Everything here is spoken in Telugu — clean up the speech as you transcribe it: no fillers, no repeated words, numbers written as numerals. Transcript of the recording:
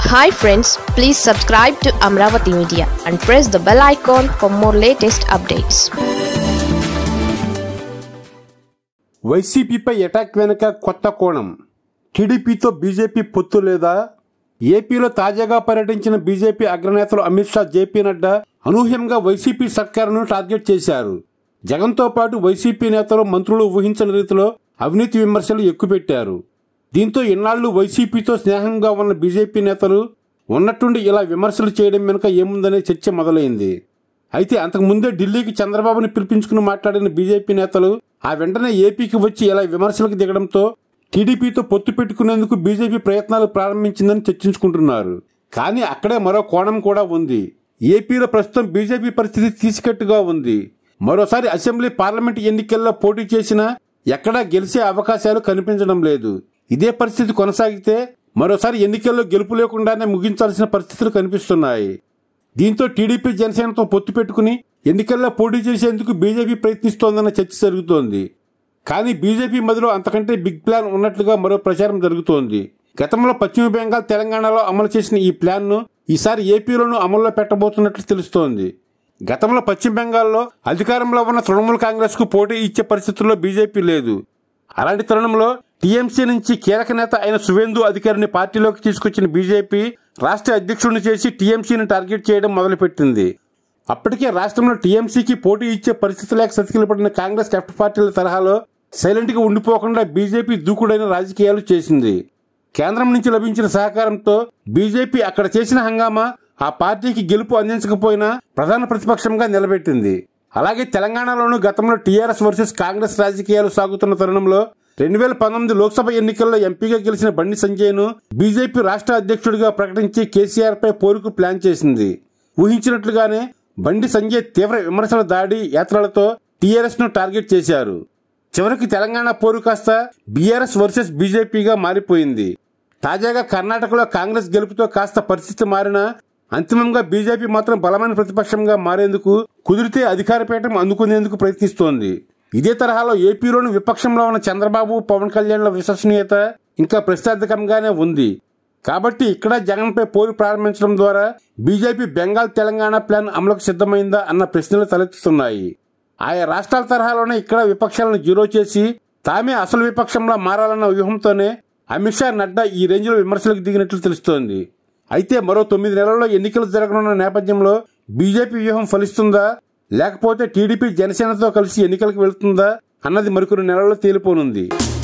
Hi friends, please subscribe to Amaravathi Media and press the bell icon for more latest updates. YCP పై అటాక్ వెనుక కొత్త కోణం. టీడీపీతో బీజేపీ పొత్తు లేదా? ఏపీలో తాజాగా పర్యటించిన బీజేపీ అగ్రనేతలు అమిత్ షా, జేపీ నడ్డా అనూహ్యంగా వైసీపీ సర్కారును టార్గెట్ చేశారు. జగన్తో పాటు వైసీపీ నేతలు, మంత్రులు ఊహించని రీతిలో అవినీతి విమర్శలు ఎక్కుపెట్టారు. దీంతో ఇన్నాళ్లు వైసీపీతో స్నేహంగా ఉన్న బీజేపీ నేతలు ఉన్నట్టుండి ఇలా విమర్శలు చేయడం వెనుక ఏముందనే చర్చ మొదలైంది. అయితే అంతకుముందే ఢిల్లీకి చంద్రబాబుని పిలిపించుకుని మాట్లాడిన బీజేపీ నేతలు ఆ వెంటనే ఏపీకి వచ్చి ఇలా విమర్శలకు దిగడంతో టీడీపీతో పొత్తు పెట్టుకునేందుకు బీజేపీ ప్రయత్నాలు ప్రారంభించిందని చర్చించుకుంటున్నారు. కానీ అక్కడే మరో కోణం కూడా ఉంది. ఏపీలో ప్రస్తుతం బీజేపీ పరిస్థితి తీసికట్టుగా ఉంది. మరోసారి అసెంబ్లీ, పార్లమెంట్ ఎన్నికల్లో పోటీ చేసినా ఎక్కడా గెలిచే అవకాశాలు కనిపించడం లేదు. ఇదే పరిస్థితి కొనసాగితే మరోసారి ఎన్నికల్లో గెలుపు లేకుండానే ముగించాల్సిన పరిస్థితులు కనిపిస్తున్నాయి. దీంతో టీడీపీ, జనసేనతో పొత్తు పెట్టుకుని ఎన్నికల్లో పోటీ చేసేందుకు బీజేపీ ప్రయత్నిస్తోందన్న చర్చ జరుగుతోంది. కానీ బీజేపీ మధ్యలో అంతకంటే బిగ్ ప్లాన్ ఉన్నట్లుగా మరో ప్రచారం జరుగుతోంది. గతంలో పశ్చిమ బెంగాల్, తెలంగాణలో అమలు చేసిన ఈ ప్లాన్ను ఈసారి ఏపీలోనూ అమల్లో పెట్టబోతున్నట్లు తెలుస్తోంది. గతంలో పశ్చిమ బెంగాల్లో అధికారంలో ఉన్న తృణమూల్ కాంగ్రెస్ కు పోటీ ఇచ్చే పరిస్థితుల్లో బీజేపీ లేదు. అలాంటి తరుణంలో టీఎంసీ నుంచి కీలక నేత అయిన సువేందు అధికారిని పార్టీలోకి తీసుకొచ్చిన బీజేపీ రాష్ట్ర అధ్యక్షుడిని చేసి టీఎంసీని టార్గెట్ చేయడం మొదలుపెట్టింది. అప్పటికే రాష్ట్రంలో టీఎంసీకి పోటీ ఇచ్చే పరిస్థితి లేక సతికిలపడిన కాంగ్రెస్, లెఫ్ట్ పార్టీల తరహాలో సైలెంట్ గా ఉండిపోకుండా బీజేపీ దూకుడైన రాజకీయాలు చేసింది. కేంద్రం నుంచి లభించిన సహకారంతో బీజేపీ అక్కడ చేసిన హంగామా ఆ పార్టీకి గెలుపు అందించకపోయినా ప్రధాన ప్రతిపక్షంగా నిలబెట్టింది. అలాగే తెలంగాణలోనూ గతంలో టీఆర్ఎస్ వర్సెస్ కాంగ్రెస్ రాజకీయాలు సాగుతున్న తరుణంలో 2019 లోక్సభ ఎన్నికల్లో ఎంపీగా గెలిచిన బండి సంజయ్ను బీజేపీ రాష్ట్ర అధ్యక్షుడిగా ప్రకటించి కేసీఆర్ పై పోరుకు ప్లాన్ చేసింది. ఊహించినట్లుగానే బండి సంజయ్ తీవ్ర విమర్శల దాడి, యాత్రలతో టీఆర్ఎస్ ను టార్గెట్ చేశారు. చివరికి తెలంగాణ పోరు కాస్త బీఆర్ఎస్ వర్సెస్ బీజేపీగా మారిపోయింది. తాజాగా కర్ణాటకలో కాంగ్రెస్ గెలుపుతో కాస్త పరిస్థితి మారినా అంతిమంగా బీజేపీ మాత్రం బలమైన ప్రతిపక్షంగా మారేందుకు, కుదిరితే అధికార పీఠం అందుకునేందుకు ప్రయత్నిస్తోంది. ఇదే తరహాలో ఏపీలోని విపక్షంలో ఉన్న చంద్రబాబు, పవన్ కళ్యాణ్ల విశ్వసనీయత ఇంకా ప్రశ్నార్థకంగానే ఉంది. కాబట్టి ఇక్కడ జగన్పై పోరు ప్రారంభించడం ద్వారా బీజేపీ బెంగాల్, తెలంగాణ ప్లాన్ అమలుకు సిద్ధమైందా అన్న ప్రశ్నలు తలెత్తుతున్నాయి. ఆయా రాష్ట్రాల తరహాలోనే ఇక్కడ విపక్షాలను జీరో చేసి తామే అసలు విపక్షంలో మారాలన్న వ్యూహంతోనే అమిత్ షా, నడ్డా ఈ రేంజ్లో విమర్శలకు దిగినట్లు తెలుస్తోంది. అయితే మరో 9 నెలల్లో ఎన్నికలు జరగనున్న నేపథ్యంలో బీజేపీ వ్యూహం ఫలిస్తుందా, లేకపోతే టీడీపీ, జనసేనతో కలిసి ఎన్నికలకు వెళ్తుందా అన్నది మరికొన్ని నెలల్లో తేలిపోనుంది.